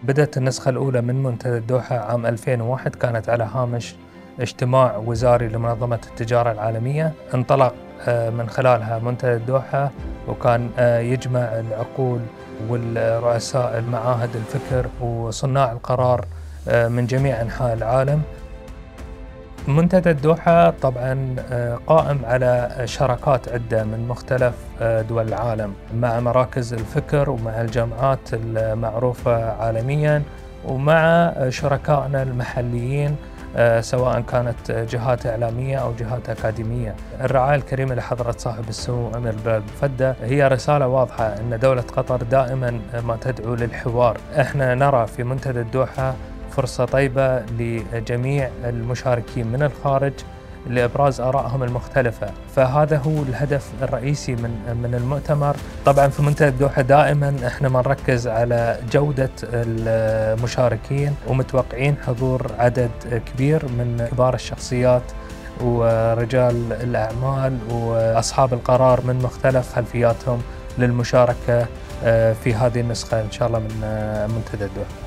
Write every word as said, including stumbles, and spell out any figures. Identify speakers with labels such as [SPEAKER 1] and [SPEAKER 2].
[SPEAKER 1] بدأت النسخة الأولى من منتدى الدوحة عام ألفين وواحد، كانت على هامش اجتماع وزاري لمنظمة التجارة العالمية. انطلق من خلالها منتدى الدوحة، وكان يجمع العقول والرؤساء المعاهد الفكر وصناع القرار من جميع أنحاء العالم. منتدى الدوحة طبعا قائم على شراكات عدة من مختلف دول العالم مع مراكز الفكر ومع الجامعات المعروفة عالميا ومع شركائنا المحليين، سواء كانت جهات إعلامية أو جهات أكاديمية. الرعاية الكريمة لحضرة صاحب السمو أمير بن فدة هي رسالة واضحة أن دولة قطر دائما ما تدعو للحوار. احنا نرى في منتدى الدوحة فرصة طيبة لجميع المشاركين من الخارج لإبراز آرائهم المختلفة، فهذا هو الهدف الرئيسي من من المؤتمر. طبعا في منتدى الدوحة دائما احنا ما نركز على جودة المشاركين، ومتوقعين حضور عدد كبير من كبار الشخصيات ورجال الأعمال وأصحاب القرار من مختلف خلفياتهم للمشاركة في هذه النسخة إن شاء الله من منتدى الدوحة.